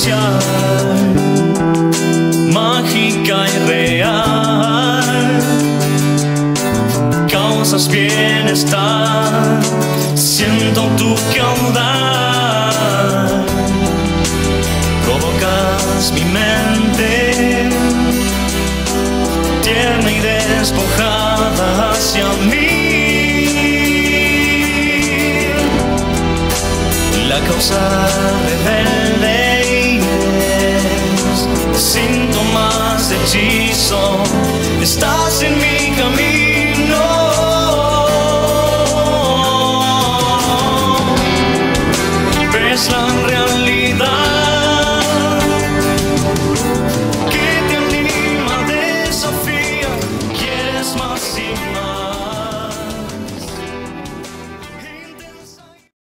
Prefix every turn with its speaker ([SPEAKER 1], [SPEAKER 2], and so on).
[SPEAKER 1] especial, mágica y real. Causas bienestar, siento tu caudal. Provocas mi mente, tierna y despojada hacia mí. La causa rebelde es síntomas de hechizo. Estás en mi camino. Ves la realidad.